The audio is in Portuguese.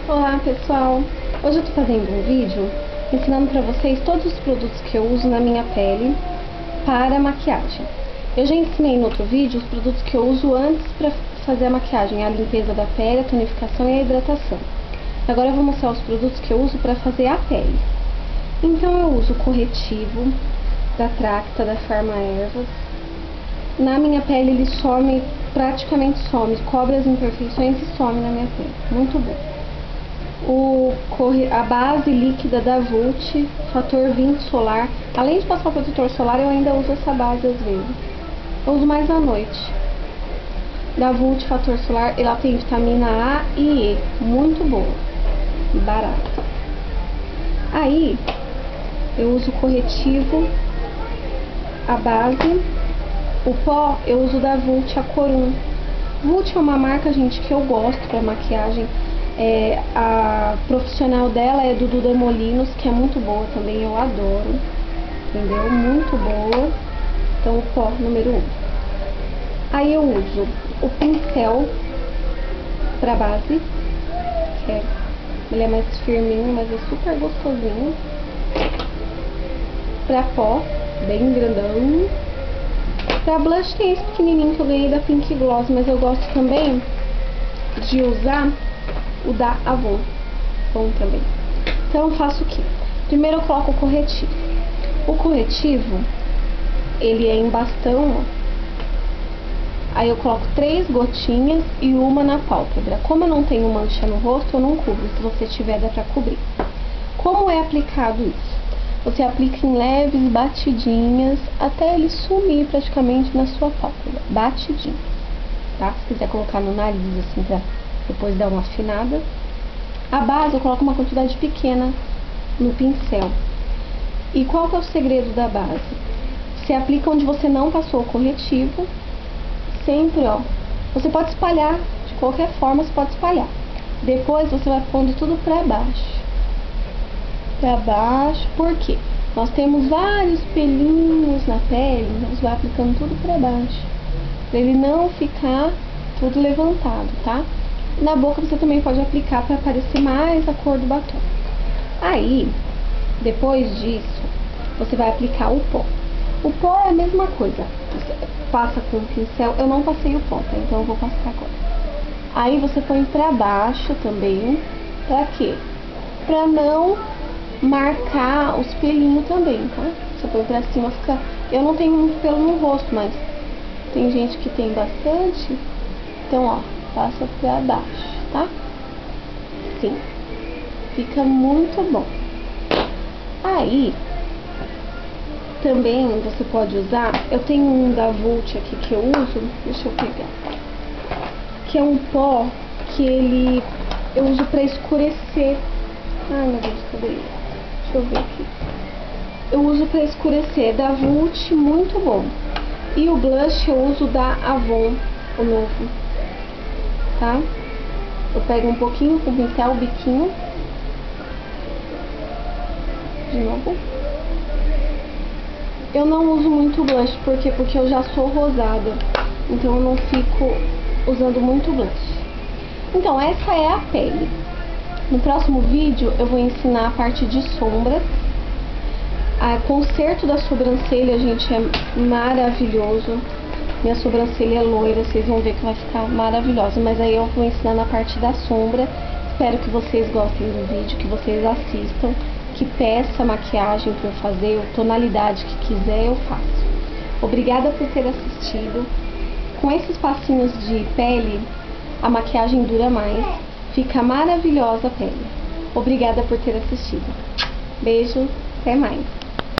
Olá pessoal, hoje eu tô fazendo um vídeo ensinando pra vocês todos os produtos que eu uso na minha pele para maquiagem. Eu já ensinei no outro vídeo os produtos que eu uso antes pra fazer a maquiagem, a limpeza da pele, a tonificação e a hidratação. Agora eu vou mostrar os produtos que eu uso pra fazer a pele. Então eu uso o corretivo da Tracta, da Pharmaervas. Na minha pele ele some, praticamente some, cobre as imperfeições e some na minha pele, muito bom. A base líquida da Vult, fator 20 solar. Além de passar o protetor solar, eu ainda uso essa base às vezes. Eu uso mais à noite. Da Vult, fator solar, ela tem vitamina A e E, muito boa, barata. Aí, eu uso o corretivo, a base, o pó, eu uso da Vult, a Corum. Vult é uma marca, gente, que eu gosto pra maquiagem. A profissional dela é do Duda Molinos, que é muito boa também, eu adoro, entendeu? Muito boa. Então, o pó número 1. Aí eu uso o pincel pra base, ele é mais firminho, mas é super gostosinho. Pra pó, bem grandão. Pra blush tem esse pequenininho que eu ganhei da Pink Gloss, mas eu gosto também de usar o da Avon, bom também. Então eu faço o que? Primeiro eu coloco o corretivo. O corretivo, ele é em bastão, ó. Aí eu coloco 3 gotinhas e uma na pálpebra. Como eu não tenho mancha no rosto, eu não cubro. Se você tiver, dá pra cobrir. Como é aplicado isso? Você aplica em leves batidinhas até ele sumir praticamente na sua pálpebra. Batidinho, tá? Se quiser colocar no nariz assim pra depois dar uma afinada. A base eu coloco uma quantidade pequena no pincel. E qual que é o segredo da base? Você aplica onde você não passou o corretivo. Sempre, ó. Você pode espalhar, de qualquer forma você pode espalhar. Depois você vai pondo tudo pra baixo. Pra baixo, por quê? Nós temos vários pelinhos na pele, nós vai aplicando tudo pra baixo. Pra ele não ficar tudo levantado, tá? Na boca você também pode aplicar para aparecer mais a cor do batom. Aí, depois disso, você vai aplicar o pó. O pó é a mesma coisa. Você passa com o pincel. Eu não passei o pó, tá? Então eu vou passar agora. Aí você põe pra baixo também. Pra quê? Pra não marcar os pelinhos também, tá? Você põe pra cima, fica... Eu não tenho muito pelo no rosto, mas tem gente que tem bastante. Então, ó, passa pra baixo, tá? Sim. Fica muito bom. Aí, também você pode usar... Eu tenho um da Vult aqui que eu uso. Deixa eu pegar. Que é um pó que eu uso pra escurecer. Ai, meu Deus, cadê ele? Deixa eu ver aqui. Eu uso pra escurecer. Da Vult, muito bom. E o blush eu uso da Avon, o novo. Tá? Eu pego um pouquinho com o pincel, o biquinho. De novo. Eu não uso muito blush, por quê? Porque eu já sou rosada. Então eu não fico usando muito blush. Então essa é a pele. No próximo vídeo eu vou ensinar a parte de sombras. A conserto da sobrancelha, gente, é maravilhoso. Minha sobrancelha é loira, vocês vão ver que vai ficar maravilhosa. Mas aí eu vou ensinar na parte da sombra. Espero que vocês gostem do vídeo, que vocês assistam, que peça maquiagem pra eu fazer, tonalidade que quiser eu faço. Obrigada por ter assistido. Com esses passinhos de pele, a maquiagem dura mais. Fica maravilhosa a pele. Obrigada por ter assistido. Beijo, até mais.